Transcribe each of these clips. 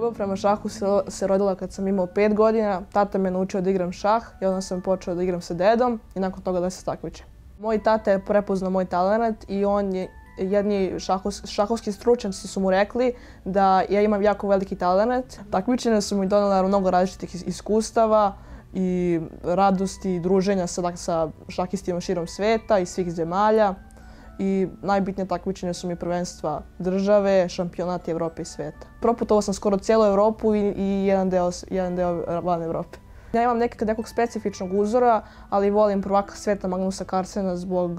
Ljubav prema šahu se rodila kad sam imao 5 godina. Tata me naučio da igram šah i onda sam počeo da igram sa dedom i nakon toga da se takmičim. Moj tata je prepoznao moj talent i jedni šahovski stručnjaci su mu rekli da ja imam jako veliki talent. Takmičenja su mi donela mnogo različitih iskustava i radosti i druženja sa šahistima širom sveta i svih zemalja. I najbitnije takmičenja su mi prvenstva države, šampionati Evrope i sveta. Proputovao sam skoro cijelu Evropu i jedan deo van Evrope. Ja imam nekog specifičnog uzora, ali volim prvaka sveta Magnusa Carlsena zbog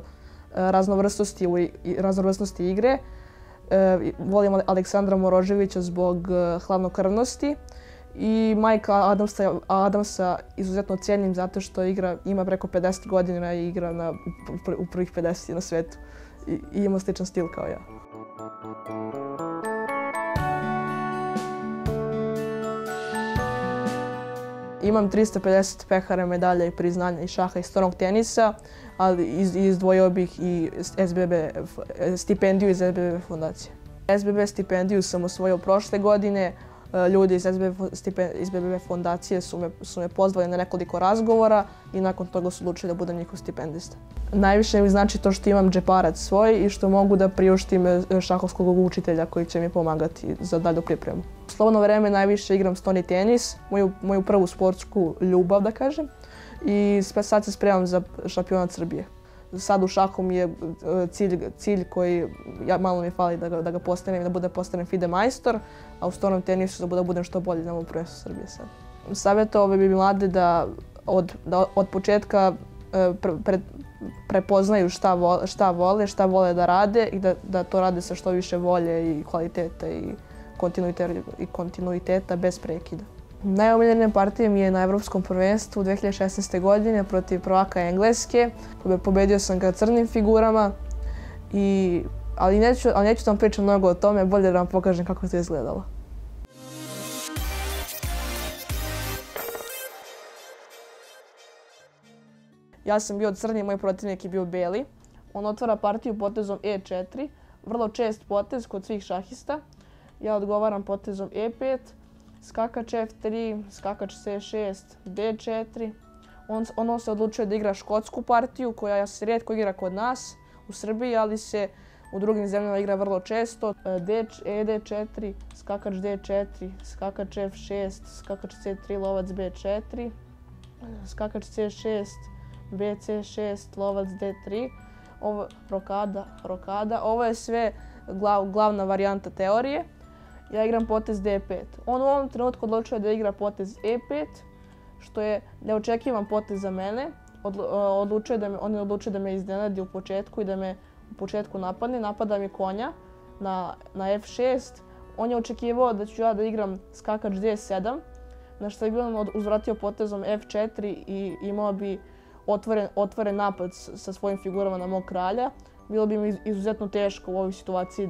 raznovrsnosti igre. Volim Aleksandra Moroževića zbog hladnokrvnosti. I Mikea Adamsa izuzetno cijenim zato što ima preko 50 godina i igra u prvih 50 na svetu. I ima sličan stil kao ja. Imam 350 pehara, medalja i priznanja iz šaha i stolnog tenisa, ali izdvojio bih i stipendiju iz SBB fondacije. SBB stipendiju sam osvojio prošle godine. Ljudi iz SBB fondacije su me pozvali na nekoliko razgovora i nakon toga su odlučili da budem njihov stipendista. Najviše mi znači to što imam džeparac svoj i što mogu da priuštim šahovskog učitelja koji će mi pomagati za dalju pripremu. U slobodno vreme najviše igram stolni tenis, moju prvu sportsku ljubav da kažem, i sad se spremam za šampionat Srbije. Sad u šahu mi je cilj koji malo mi fali da ga postanem i da postanem FIDE majstor, a u stolnom tenisu da budem što bolji na ovom prvenstvu Srbije sad. Savjetovao bi mlade da od početka prepoznaju šta vole da rade i da to rade sa što više volje i kvaliteta i kontinuiteta bez prekida. Najomiljenija partija mi je na Evropskom prvenstvu 2016. godine protiv prvaka Engleske. Pobedio sam ga crnim figurama, ali neću da vam pričam mnogo o tome, bolje da vam pokažem kako to izgledalo. Ja sam bio crni, moj protivnik je bio beli. On otvara partiju potezom E4, vrlo čest potez kod svih šahista. Ja odgovaram potezom E5, skakač F3, skakač C6, D4. On se odlučuje da igra škotsku partiju koja se rijetko igra kod nas u Srbiji, ali se u drugim zemljama igra vrlo često. ED4, skakač D4, skakač F6, skakač C3, lovac B4, skakač C6, BC6, lovac D3, rokada. Ovo je sve glavna varijanta teorije. Ja igram potez D5. On u ovom trenutku odlučuje da igra potez E5, što je neočekivan potez za mene. On je odlučio da me iznenadi u početku i da me u početku napadne. Napada mi konja na F6. On je očekivao da ću ja da igram skakač D7, na što je bilo uzvratio potezom F4 i imao bi otvoren napad sa svojim figurama na mog kralja. Bilo bi mi izuzetno teško u ovoj situaciji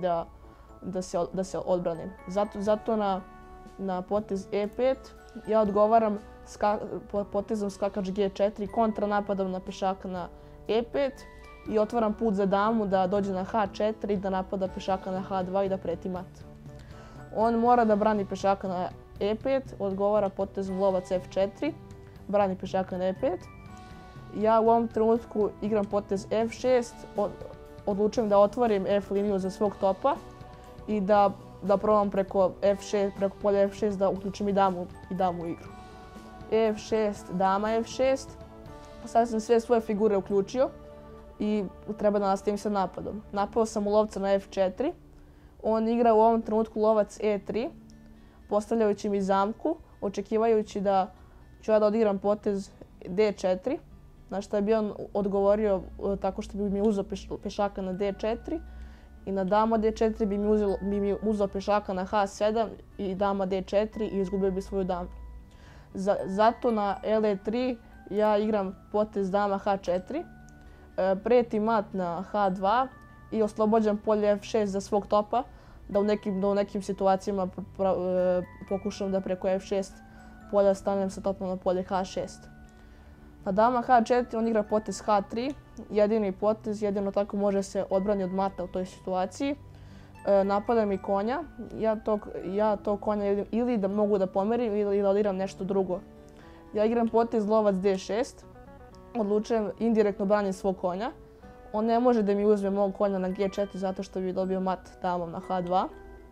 da se odbranim. Zato na potez E5 ja odgovaram potezom skakač G4, kontra napadom na pešaka na E5 i otvaram put za damu da dođe na H4 i da napada pešaka na H2 i da preti mat. On mora da brani pešaka na E5, odgovara potezom lovac F4, brani pešaka na E5. Ja u ovom trenutku igram potez F6, odlučujem da otvorim F liniju za svog topa i da probam preko polja F6 da uključim i damu u igru. F6, dama F6. Sad sam sve svoje figure uključio i treba da nastavim sa napadom. Napao sam u lovca na F4. On igra u ovom trenutku lovac E3, postavljajući mi zamku, očekivajući da ću ja da odigram potez D4, na što je bi on odgovorio tako što bi mi uzeo pešaka na D4 i na dama D4 bi mi uzeo pešaka na H7 i dama D4 i izgubio bi svoju damu. Zato na LE3 ja igram potez dama H4, pretim mat na H2 i oslobođam polje F6 za svog topa, da u nekim situacijama pokušam da preko F6 polja stanem sa topom na polje H6. Na dama H4 on igra potez H3, jedini potez, jedino tako može se odbrani od mata u toj situaciji. napada mi konja, ja tog konja ili da mogu da pomerim ili da odigram nešto drugo. Ja igram potez lovac d6, odlučujem indirektno branim svog konja. On ne može da mi uzme mog konja na g4 zato što bi dobio mat damom na h2.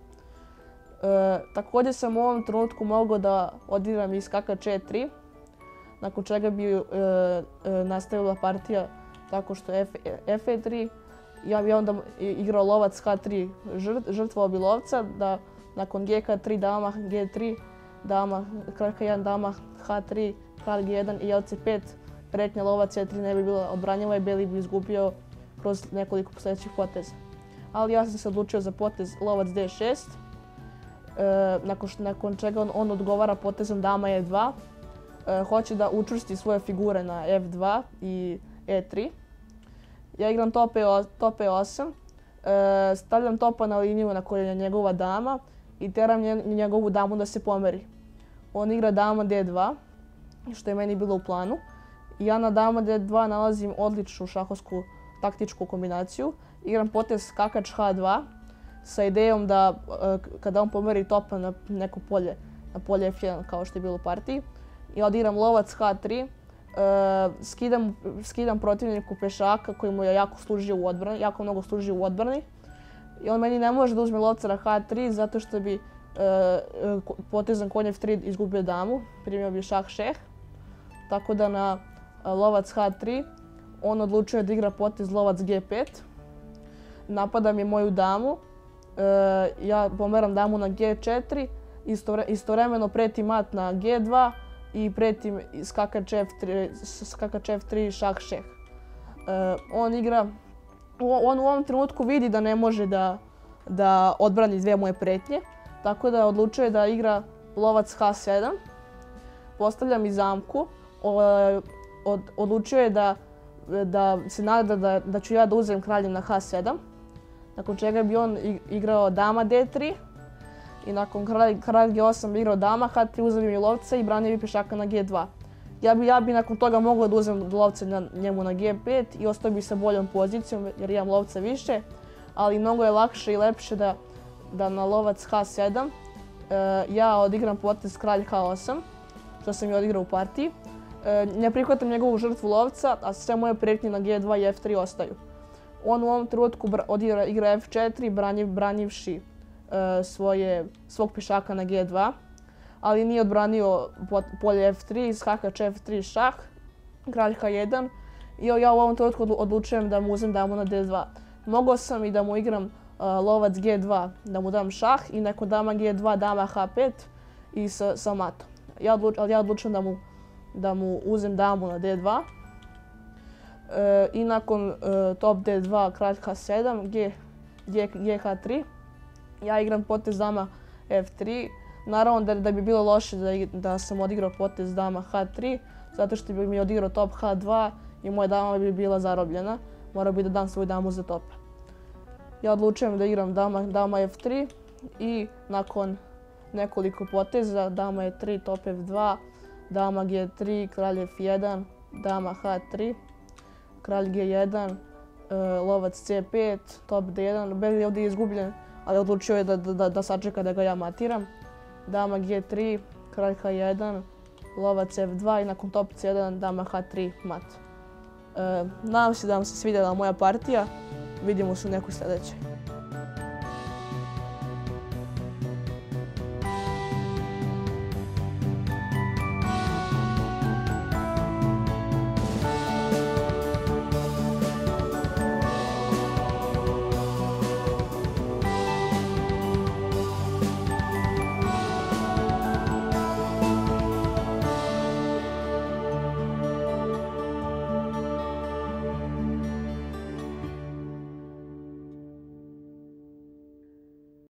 Također sam u ovom trenutku mogao da odigram i skakač e3, nakon čega bi nastavila partija tako što f3. Ja bi onda igrao lovac h3, žrtvovao bi lovca, da nakon gk3 dama g3, dama, kralj h1, dama h3, kralj g1 i lc5, pretnja lovac e3 ne bi bila odbranjiva i beli bi izgubio kroz nekoliko sljedećih poteza. Ali ja sam se odlučio za potez lovac d6, nakon čega on odgovara potezom dama e2. Hoće da učvrsti svoje figure na f2 i e3. Ja igram top e8, stavljam topa na liniju na kojoj je njegova dama i teram njegovu damu da se pomeri. On igra dama d2, što je meni bilo u planu. Ja na dama d2 nalazim odličnu šahovsku taktičku kombinaciju. Igram potez skakač h2 sa idejom da kada on pomeri topa na neko polje, na polje f1 kao što je bilo u partiji, ja odigram lovac h3, skidam protivniku pešaka koji mu je jako mnogo služio u odbrani. I on meni ne može da uzme lovca na h3 zato što bi potezom konj f3 izgubio damu, primio bi šah šeh. Tako da na lovac h3 on odlučuje da igra potez lovac g5. Napada mi moju damu, ja pomeram damu na g4, istovremeno pretim mat na g2 i pretim skakač f3, šah šeh. On u ovom trenutku vidi da ne može da odbrani dvije moje pretnje, tako da odlučuje da igra lovac h7. Postavljam i zamku, odlučuje da se nada da ću ja da uzem kraljem na h7, nakon čega bi on igrao dama d3 i nakon kralj g8 bi igrao dama h3, uzeo bi mi lovca i branio bi pešaka na g2. Ja bi nakon toga mogao da uzem lovca njemu na g5 i ostao bi sa boljom pozicijom jer imam lovca više, ali mnogo je lakše i lepše da na lovac h7 ja odigram potez kralj h8, što sam i odigrao u partiji. Ne prihvatam njegovu žrtvu lovca, a sve moje pretnje na g2 i f3 ostaju. On u ovom trenutku igra f4, branivši svog pešaka na g2, ali nije odbranio polje f3, skakač f3 šah, kralj h1 i ja u ovom trenutku odlučujem da mu uzem damu na d2. Mogao sam i da mu igram lovac g2, da mu dam šah i nakon dama g2, dama h5 i sa matom. Ali ja odlučujem da mu uzem damu na d2 i nakon top d2, kralj h7, gh3, ja igram potez dama f3. Naravno da bi bilo loše da sam odigrao potez dama h3, zato što bi mi odigrao top h2 i moja dama bi bila zarobljena. Morao bi da dam svoju damu za top. Ja odlučujem da igram dama f3 i nakon nekoliko poteza, dama e3, top f2, dama g3, kralj f1, dama h3, kralj g1, lovac c5, top d1, beli je ovdje izgubljen, ali odlučio je da sačeka da ga ja matiram. Dama g3, kralj h1, lovac f2 i nakon top c1 dama h3 mat. Nadam se da vam se svidjela moja partija. Vidimo se u nekoj sljedećoj.